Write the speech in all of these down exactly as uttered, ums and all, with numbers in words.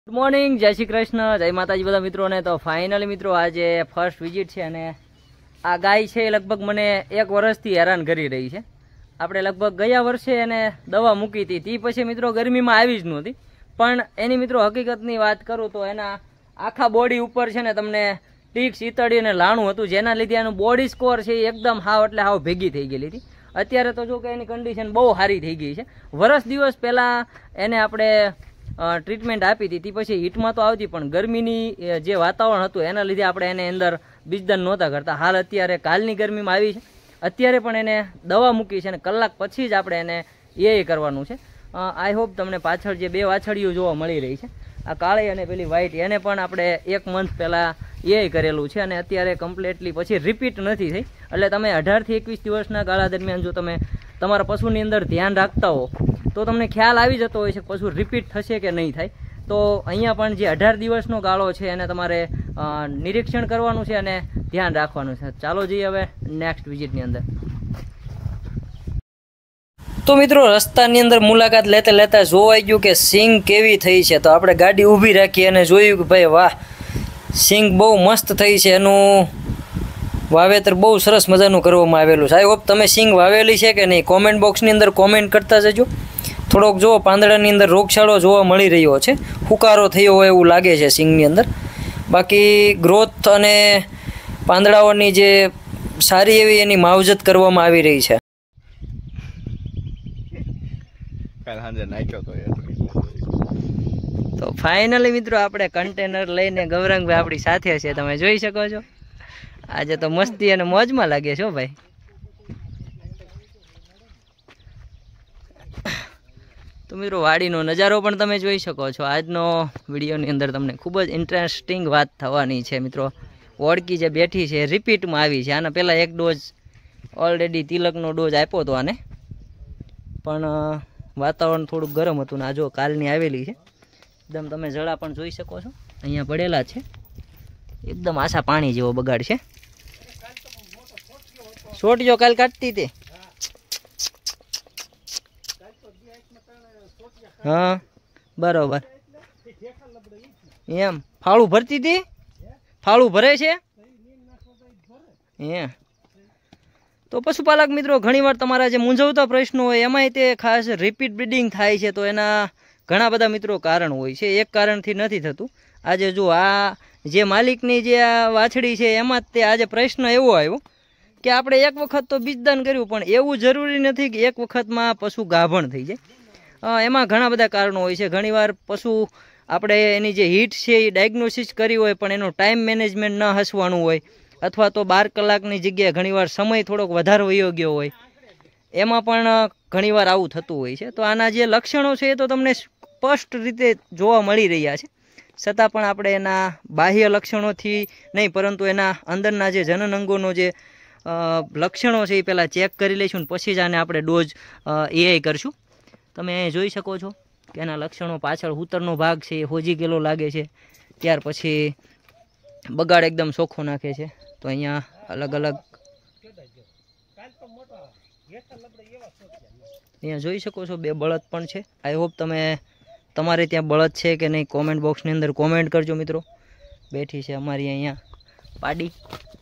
Good morning, જય શ્રી કૃષ્ણ, જય માતાજી બધા મિત્રોને। તો ફાઇનલી મિત્રો આજે ફર્સ્ટ વિઝિટ છે અને આ ગાય છે એ લગભગ મને એક વર્ષથી હેરાન કરી રહી છે। આપણે લગભગ ગયા વર્ષે એને દવા મૂકી હતી, તે પછી મિત્રો ગરમીમાં આવી જ નહોતી, પણ એની મિત્રો હકીકતની વાત કરું તો એના આખા બોડી ઉપર છે ને તમને ટીક શીતળી અને લાણું હતું, જેના લીધે એનું બોડી સ્કોર છે એ એકદમ હાવ એટલે હાવ ભેગી થઈ ગયેલી હતી। અત્યારે તો જો કે એની કન્ડિશન બહુ સારી થઈ ગઈ છે। વર્ષ દિવસ પહેલાં એને આપણે ટ્રીટમેન્ટ આપી હતી, તે પછી હીટમાં તો આવતી, પણ ગરમીની જે વાતાવરણ હતું એના લીધે આપણે એને અંદર બીજદાન નહોતા કરતા। હાલ અત્યારે કાલની ગરમીમાં આવી છે, અત્યારે પણ એને દવા મૂકી છે અને કલાક પછી જ આપણે એને એ કરવાનું છે। આઈ હોપ તમને પાછળ જે બે વાછડીઓ જોવા મળી રહી છે, આ કાળી અને પેલી વ્હાઇટ, એને પણ આપણે એક મંથ પહેલાં એ કરેલું છે અને અત્યારે કમ્પ્લીટલી પછી રિપીટ નથી થઈ। એટલે તમે અઢારથી એકવીસ દિવસના ગાળા દરમિયાન જો તમે તમારા પશુની અંદર ધ્યાન રાખતા હો તો તમને ખ્યાલ આવી જતો હોય છે પશુ રિપીટ થશે કે નહીં થાય। તો અહીંયા પણ જે અઢાર દિવસનો ગાળો છે એને તમારે નિરીક્ષણ કરવાનું છે અને ધ્યાન રાખવાનું છે। ચાલો જઈએ હવે નેક્સ્ટ વિઝિટની અંદર। તો મિત્રો રસ્તાની અંદર મુલાકાત લેતા લેતા જોવાઈ ગયું કે સિંગ કેવી થઈ છે, તો આપણે ગાડી ઊભી રાખી અને જોયું કે ભાઈ વાહ, સિંગ બહુ મસ્ત થઈ છે, એનું વાવેતર બહુ સરસ મજાનું કરવામાં આવેલું છે। આઈ હોપ તમે સિંગ વાવેલી છે કે નહીં, કોમેન્ટ બોક્સની અંદર કોમેન્ટ કરતા જજો। થોડોક જો પાંદડાની અંદર રોગચાળો જોવા મળી રહ્યો છે, હુકારો થયો હોય એવું લાગે છે સિંગની અંદર, બાકી ગ્રોથ અને પાંદડાઓની જે સારી એવી એની માવજત કરવામાં આવી રહી છે। તો ફાઇનલી મિત્રો આપણે કન્ટેનર લઈને ગૌરંગભાઈ આપણી સાથે છે, તમે જોઈ શકો છો। આજે તો મસ્તી અને મોજમાં લાગે છે ભાઈ। તો મિત્રો વાડીનો નજારો પણ તમે જોઈ શકો છો। આજનો વિડીયોની અંદર તમને ખૂબ જ ઇન્ટરેસ્ટિંગ વાત થવાની છે મિત્રો। ઓળકી જે બેઠી છે રિપીટમાં આવી છે, આના પહેલાં એક ડોઝ ઓલરેડી તિલકનો ડોઝ આપ્યો હતો આને, પણ વાતાવરણ થોડુંક ગરમ હતું ને આ જો કાલની આવેલી છે, એકદમ તમે જળા પણ જોઈ શકો છો અહીંયા પડેલા છે, એકદમ આછા પાણી જેવો બગાડ છે। છોટીઓ કાલ કાઢતી હતી, હા બરોબર, એમ ફાળું ભરતી હતી, ફાળું ભરે છે એ। તો પશુપાલક મિત્રો ઘણીવાર તમારા જે મૂંઝવતા પ્રશ્નો હોય એમાંય તે ખાસ રિપીટ બ્રીડિંગ થાય છે, તો એના ઘણા બધા મિત્રો કારણ હોય છે, એક કારણથી નથી થતું। આજે જો આ જે માલિકની જે આ વાછડી છે એમાં તે આજે પ્રશ્ન એવો આવ્યો કે આપણે એક વખત તો બીજદાન કર્યું, પણ એવું જરૂરી નથી કે એક વખતમાં પશુ ગાભણ થઈ જાય। એમાં ઘણા બધા કારણો હોય છે। ઘણીવાર પશુ આપણે એની જે હીટ છે એ ડાયગ્નોસિસ કરી હોય, પણ એનું ટાઈમ મેનેજમેન્ટ ન હસવાનું હોય, અથવા તો બાર કલાકની જગ્યાએ ઘણીવાર સમય થોડોક વધારે વયો ગયો હોય, એમાં પણ ઘણીવાર આવું થતું હોય છે। તો આના જે લક્ષણો છે એ તો તમને સ્પષ્ટ રીતે જોવા મળી રહ્યા છે, છતાં પણ આપણે એના બાહ્ય લક્ષણોથી નહીં, પરંતુ એના અંદરના જે જનન અંગોનો જે લક્ષણો છે એ પહેલાં ચેક કરી લઈશું, પછી જ આને આપણે ડોઝ એઆઈ કરશું। તમે અહીં જોઈ શકો છો કે એના લક્ષણો પાછળ ઉત્તરનો ભાગ છે એ હોજી ગયેલો લાગે છે, ત્યાર પછી બગાડ એકદમ ચોખ્ખો નાખે છે। તો અહીંયા અલગ અલગ અહીંયા જોઈ શકો છો બે બળદ પણ છે। આઈ હોપ તમે તમારે ત્યાં બળદ છે કે નહીં કોમેન્ટ બોક્સની અંદર કોમેન્ટ કરજો મિત્રો। બેઠી છે અમારી અહીંયા પાડી।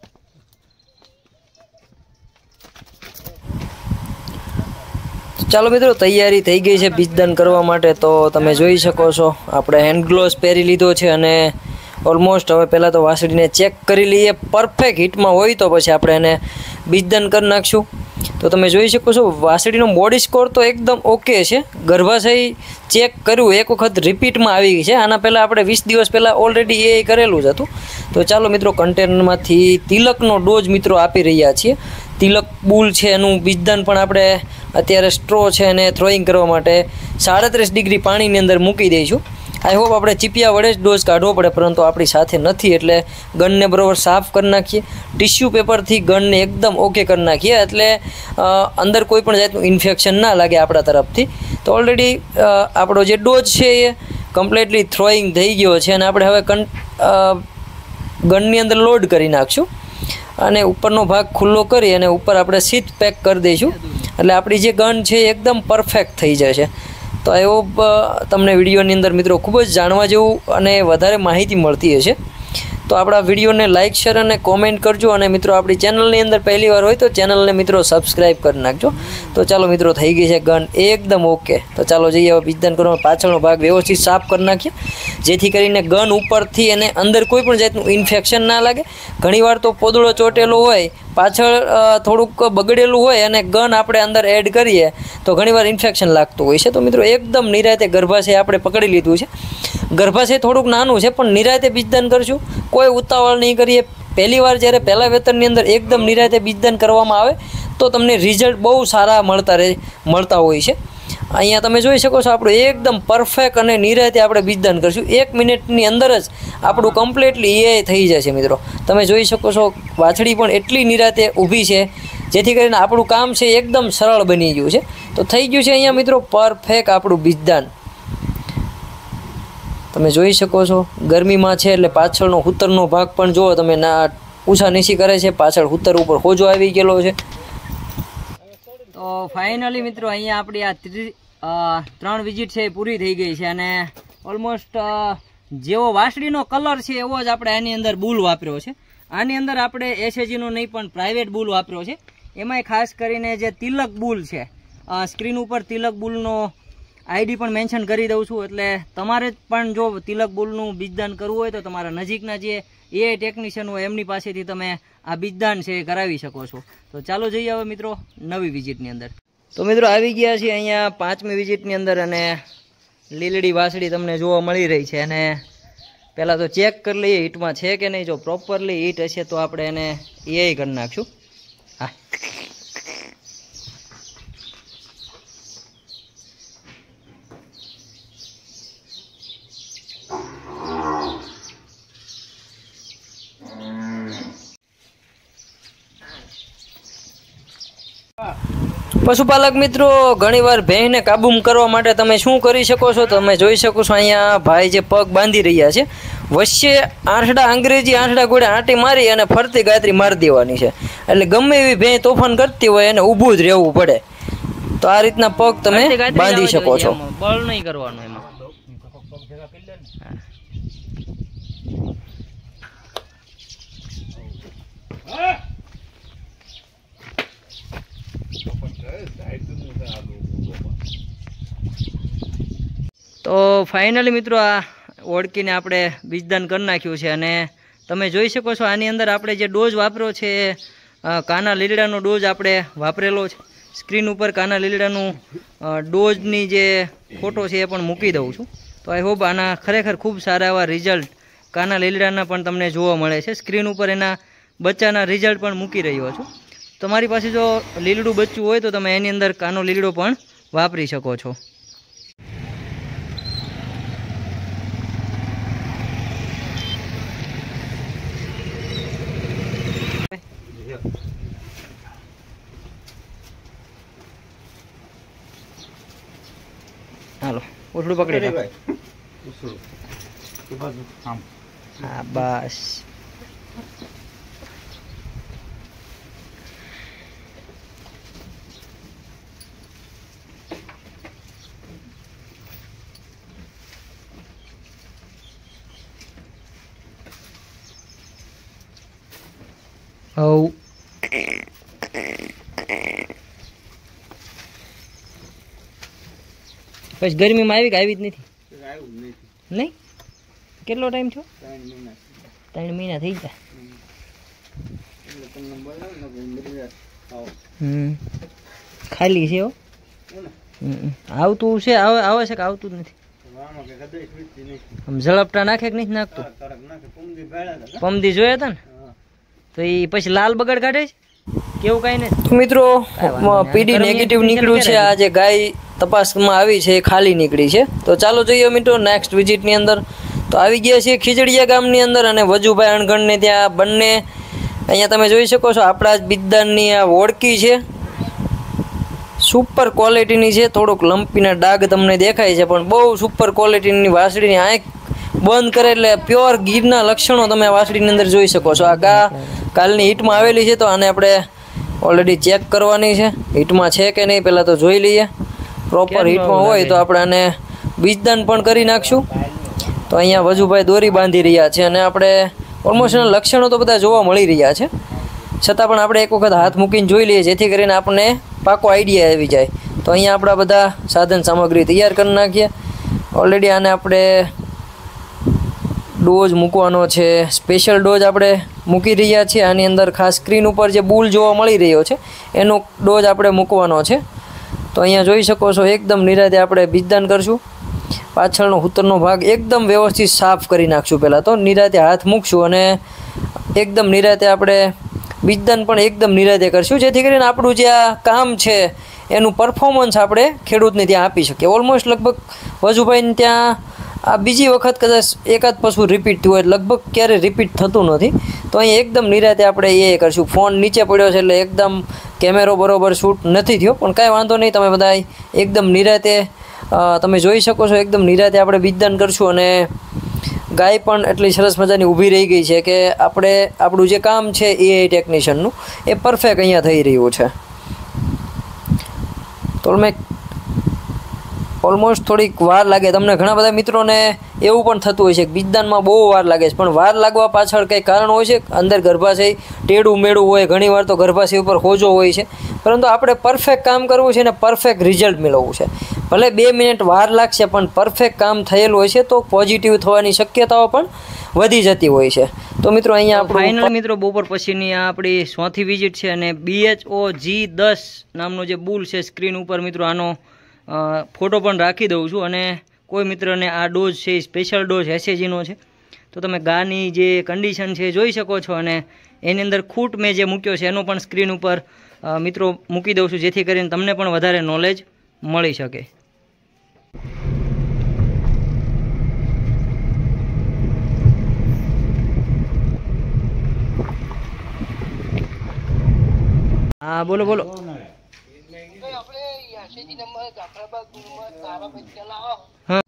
ચાલો મિત્રો તૈયારી થઈ ગઈ છે બીજદાન કરવા માટે। તો તમે જોઈ શકો છો આપણે હેન્ડ ગ્લોવ્સ પહેરી લીધો છે અને ઓલમોસ્ટ હવે પહેલાં તો વાસળીને ચેક કરી લઈએ, પરફેક્ટ હીટમાં હોય તો પછી આપણે એને બીજદાન કરી નાખશું। તો તમે જોઈ શકો છો વાસળીનો બોડી સ્કોર તો એકદમ ઓકે છે, ગર્ભાશય ચેક કર્યું એક વખત રિપીટમાં આવી ગઈ છે, આના પહેલાં આપણે વીસ દિવસ પહેલાં ઓલરેડી એ કરેલું જ હતું। તો ચાલો મિત્રો કન્ટેનરમાંથી તિલકનો ડોઝ મિત્રો આપી રહ્યા છીએ। તિલક બુલ છે એનું બીજદાન પણ આપણે અત્યારે સ્ટ્રો છે અને થ્રોઈંગ કરવા માટે સાડત્રીસ ડિગ્રી પાણીની અંદર મૂકી દઈશું। આઈ હોપ આપણે ચીપિયા વડે જ ડોઝ કાઢવો પડે, પરંતુ આપણી સાથે નથી એટલે ગનને બરાબર સાફ કરી નાખીએ, ટિશ્યુ પેપરથી ગનને એકદમ ઓકે કરી નાખીએ, એટલે અંદર કોઈ પણ જાતનું ઇન્ફેક્શન ના લાગે આપણા તરફથી। તો ઓલરેડી આપણો જે ડોઝ છે એ કમ્પ્લીટલી થ્રોઈંગ થઈ ગયો છે અને આપણે હવે કન ગનની અંદર લોડ કરી નાખશું અને ઉપરનો ભાગ ખુલ્લો કરી અને ઉપર આપણે સીટ પેક કરી દઈશું, એટલે આપણી જે ગન છે એકદમ પરફેક્ટ થઈ જશે। તો આઈ હોપ તમને વિડીયોની અંદર મિત્રો ખૂબ જ જાણવા જેવું અને વધારે માહિતી મળતી હશે. તો આપણા વિડીયોને લાઇક શેર અને કોમેન્ટ કરજો અને મિત્રો આપણી ચેનલની અંદર પહેલી વાર હોય તો ચેનલને મિત્રો સબસ્ક્રાઈબ કરી નાખજો. તો ચાલો મિત્રો થઈ ગઈ છે ગન એકદમ ઓકે. તો ચાલો જઈએ હવે બીજદાન કરવા. પાછળનો ભાગ વ્યવસ્થિત સાફ કરી નાખીએ જેથી કરીને ગન ઉપરથી અને અંદર કોઈ પણ જાતનું ઇન્ફેક્શન ના લાગે. ઘણીવાર તો પોદળો ચોટેલો હોય, પાછળ થોડુંક બગડેલું હોય અને ગન આપણે અંદર એડ કરીએ તો ઘણીવાર ઇન્ફેક્શન લાગતું હોય છે. તો મિત્રો એકદમ નિરાતે ગર્ભાશય આપણે પકડી લીધું છે. ગર્ભાશય થોડુંક નાનું છે પણ નિરાતે બીજદાન કરશું, કોઈ ઉતાવળ નહીં કરીએ. પહેલી વાર જ્યારે પહેલા વેતનની અંદર એકદમ નિરાતે બીજદાન કરવામાં આવે તો તમને રિઝલ્ટ બહુ સારા મળતા રહે મળતા હોય છે. અહીંયા તમે જોઈ શકો છો આપણું એકદમ પરફેક્ટ અને નિરાતે આપણે બીજદાન કરશું. એક મિનિટની અંદર જ આપણું કમ્પ્લીટલી એ થઈ જશે મિત્રો. તમે જોઈ શકો છો વાછડી પણ એટલી નિરાતે ઊભી છે જેથી કરીને આપણું કામ છે એકદમ સરળ બની ગયું છે. તો થઈ ગયું છે અહીંયા મિત્રો પરફેક્ટ આપણું બીજદાન. તમે જોઈ શકો છો ગરમીમાં છે એટલે પાછળનો હુતરનો ભાગ પણ જુઓ તમે, ના ઊંચા નીચી કરે છે, પાછળ હુતર ઉપર હોજો આવી ગયેલો છે. તો ફાઇનલી મિત્રો અહીંયા આપણી આ ત્રણ વિઝિટ છે એ પૂરી થઈ ગઈ છે અને ઓલમોસ્ટ જેવો વાસળીનો કલર છે એવો જ આપણે આની અંદર બુલ વાપર્યો છે. આની અંદર આપણે એસએજીનો નહીં પણ પ્રાઇવેટ બુલ વાપર્યો છે. એમાંય ખાસ કરીને જે તિલક બુલ છે, સ્ક્રીન ઉપર તિલક બુલનો આઈડી પણ મેન્શન કરી દઉં છું, એટલે તમારે પણ જો તિલક બુલનું બીજદાન કરવું હોય તો તમારા નજીકના જે એ ટેકનિશિયન હોય એમની પાસેથી તમે આ બીજદાન છે એ કરાવી શકો છો. તો ચાલો જઈએ હવે મિત્રો નવી વિઝિટની અંદર. તો મિત્રો આવી ગયા છીએ અહીંયા પાંચમી વિઝિટની અંદર અને લીલડી વાસળી તમને જોવા મળી રહી છે. અને પહેલાં તો ચેક કરી લઈએ હીટમાં છે કે નહીં. જો પ્રોપરલી હીટ હશે તો આપણે એને એ કરી નાખશું. હા, પશુપાલક મિત્રો ઘણીવાર ભેંસને કાબૂમાં કરવા માટે તમે શું કરી શકો છો? તમે જોઈ શકો છો અહીંયા ભાઈ જે પગ બાંધી રહ્યા છે, વચ્ચે આંઠડા અંગ્રેજી આંઠડા ગોળે આંટી મારી અને ફરતી ગાયત્રી મારી દેવાની છે. એટલે ગમે એવી ભેંસ તોફાન કરતી હોય એને ઊભું જ રહેવું પડે. તો આ રીતના પગ તમે બાંધી શકો છો. બળ નહીં કરવાનું એમાં. તો ફાઇનલી મિત્રો આ ઓળખીને આપણે બીજદાન કરી નાખ્યું છે અને તમે જોઈ શકો છો આની અંદર આપણે જે ડોઝ વાપર્યો છે કાના લીલડાનો ડોઝ આપણે વાપરેલો છે. સ્ક્રીન ઉપર કાના લીલડાનું ડોઝની જે ફોટો છે એ પણ મૂકી દઉં છું. તો આઈ હોપ આના ખરેખર ખૂબ સારા એવા રિઝલ્ટ કાના લીલડાના પણ તમને જોવા મળે છે. સ્ક્રીન ઉપર એના બચ્ચાના રિઝલ્ટ પણ મૂકી રહ્યો છું. તમારી પાસે જો લીલડું બચ્ચું હોય તો તમે એની અંદર કાનો લીલડો પણ વાપરી શકો છો. હાલો ઉઠડું પકડી લો. હા બસ. હવ પછી ગરમીમાં આવી કે આવી જ નથી? નહીં? કેટલો ટાઈમ થયો? ત્રણ મહિના થઈ ગયા. હમ ખાલી છે હો. આવતું છે, આવે આવે છે કે આવતું જ નથી? આમ ઝડપટા નાખે કે નથી નાખતું? પમદી જોયા હતા ને તો એ પછી લાલ બગડ કાઢે છે કેવું કઈ નહીં. મિત્રો પીડી નેગેટિવ નીકળ્યું છે. આ જે ગાય તપાસમાં આવી છે એ ખાલી નીકળી છે. તો ચાલો જોઈએ મિત્રો નેક્સ્ટ વિઝિટની અંદર. તો આવી ગયા છીએ ખીજડીયા ગામની અંદર અને વજુભાઈ અણગણને ત્યાં બંને. અહીંયા તમે જોઈ શકો છો આપણા જ બીજદાનની આ ઓળકી છે, સુપર ક્વોલિટીની છે. થોડુંક લંપીના ડાઘ તમને દેખાય છે પણ બહુ સુપર ક્વોલિટીની વાસળીની આંખ બંધ કરે એટલે પ્યોર ગીરના લક્ષણો તમે વાસળીની અંદર જોઈ શકો છો. આ ગા કાલની હીટમાં આવેલી છે તો આને આપણે ઓલરેડી ચેક કરવાની છે હીટમાં છે કે નહીં પહેલાં તો જોઈ લઈએ. પ્રોપર હીટમાં હોય તો આપણે આને બીજદાન પણ કરી નાખશું. તો અહીંયા વજુભાઈ દોરી બાંધી રહ્યા છે અને આપણે ઓલમોસ્ટ એના લક્ષણો તો બધા જોવા મળી રહ્યા છે, છતાં પણ આપણે એક વખત હાથ મૂકીને જોઈ લઈએ જેથી કરીને આપણને પાકો આઈડિયા આવી જાય. તો અહીંયા આપણા બધા સાધન સામગ્રી તૈયાર કરી નાખીએ. ઓલરેડી આને આપણે ડોઝ મૂકવાનો છે, સ્પેશિયલ ડોઝ આપણે મૂકી રહ્યા છીએ. આની અંદર ખાસ સ્ક્રીન ઉપર જે બુલ જોવા મળી રહ્યો છે એનો ડોઝ આપણે મૂકવાનો છે. તો અહીંયા જોઈ શકો છો એકદમ નિરાતે આપણે બીજદાન કરશું. પાછળનો ઉત્તરનો ભાગ એકદમ વ્યવસ્થિત સાફ કરી નાખશું. પહેલાં તો નિરાતે હાથ મૂકશું અને એકદમ નિરાતે આપણે બીજદાન પણ એકદમ નિરાતે કરશું જેથી કરીને આપણું જે આ કામ છે એનું પરફોર્મન્સ આપણે ખેડૂતને ત્યાં આપી શકીએ. ઓલમોસ્ટ લગભગ વજુભાઈને ત્યાં આ બીજી વખત કદાચ એકાદ પશુ રિપીટ થયું હોય, લગભગ ક્યારેય રિપીટ થતું નથી. તો અહીં એકદમ નિરાતે આપણે એ કરશું. ફોન નીચે પડ્યો છે એટલે એકદમ કેમેરો બરોબર શૂટ નથી થયો, પણ કાંઈ વાંધો નહીં. તમે બધા એકદમ નિરાતે તમે જોઈ શકો છો એકદમ નિરાતે આપણે બીજદાન કરશું. અને ગાય પણ એટલી સરસ મજાની ઊભી રહી ગઈ છે કે આપણે આપણું જે કામ છે એઆઈ ટેકનિશિયનનું એ પરફેક્ટ અહીંયા થઈ રહ્યું છે. તો મેં ઓલમોસ્ટ થોડીક વાર લાગે. તમને ઘણા બધા મિત્રોને એવું પણ થતું હોય છે કે બીજદાનમાં બહુ વાર લાગે છે, પણ વાર લાગવા પાછળ કંઈ કારણ હોય છે. અંદર ગર્ભાશય ટેડું મેળું હોય, ઘણીવાર તો ગર્ભાશય ઉપર હોજો હોય છે, પરંતુ આપણે પરફેક્ટ કામ કરવું છે અને પરફેક્ટ રિઝલ્ટ મેળવવું છે. ભલે બે મિનિટ વાર લાગશે પણ પરફેક્ટ કામ થયેલું હોય છે તો પોઝિટિવ થવાની શક્યતાઓ પણ વધી જતી હોય છે. તો મિત્રો અહીંયા આપણું ફાઇનલ મિત્રો બપોર પછીની આ આપણી ચોથી વિઝિટ છે અને બીએચઓ જી દસ નામનો જે બુલ છે સ્ક્રીન ઉપર મિત્રો આનો ફોટો પણ રાખી દઉં છું. અને કોઈ મિત્રને આ ડોઝ છે સ્પેશિયલ ડોઝ એસએજીનો છે તો તમે ગાની જે કન્ડિશન છે જોઈ શકો છો. અને એની અંદર ખૂટ મેં જે મૂક્યો છે એનો પણ સ્ક્રીન ઉપર મિત્રો મૂકી દઉં છું જેથી કરીને તમને પણ વધારે નોલેજ મળી શકે. હા બોલો બોલો. હા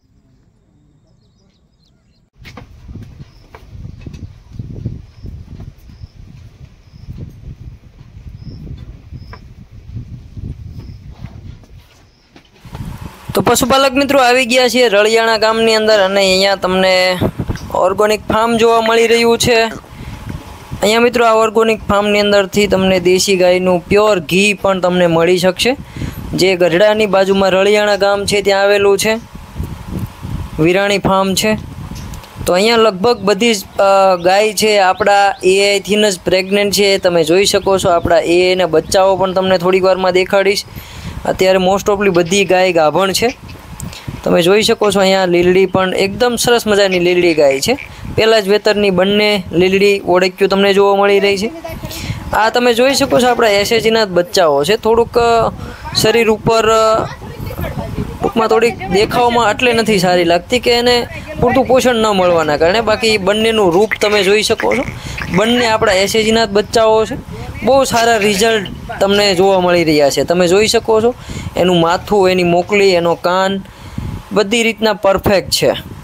તો પશુપાલક મિત્રો આવી ગયા છીએ રળિયાણા ગામની અંદર અને અહીંયા તમને ઓર્ગોનિક ફાર્મ જોવા મળી રહ્યું છે. અહીંયા મિત્રો આ ઓર્ગોનિક ફાર્મની અંદરથી તમને દેશી ગાયનું પ્યોર ઘી પણ તમને મળી શકશે, જે ગઢડાની બાજુમાં રળિયાણા ગામ છે ત્યાં આવેલું છે. વિરાણી ફાર્મ છે. તો અહીંયા લગભગ બધી જ ગાય છે આપણા એઆઈથી જ પ્રેગ્નન્ટ છે. તમે જોઈ શકો છો આપણા એઆઈના બચ્ચાઓ પણ તમને થોડીક વારમાં દેખાડીશ. અત્યારે મોસ્ટ ઓફલી બધી ગાય ગાભણ છે. તમે જોઈ શકો છો અહીંયા લીલડી પણ એકદમ સરસ મજાની લીલડી ગાય છે. પહેલાં જ વેતરની બંને લીલડી ઓળખ્યું તમને જોવા મળી રહી છે. આ તમે જોઈ શકો છો આપણા એસએજીના જ બચ્ચાઓ છે. થોડુંક શરીર ઉપર ટૂંકમાં થોડીક દેખાવમાં એટલે નથી સારી લાગતી કે એને પૂરતું પોષણ ન મળવાના કારણે, બાકી બંનેનું રૂપ તમે જોઈ શકો છો. બંને આપણા એસએજીના જ બચ્ચાઓ છે. બહુ સારા રિઝલ્ટ તમને જોવા મળી રહ્યા છે. તમે જોઈ શકો છો એનું માથું, એની મોકલી, એનો કાન બધી રીતના પરફેક્ટ છે.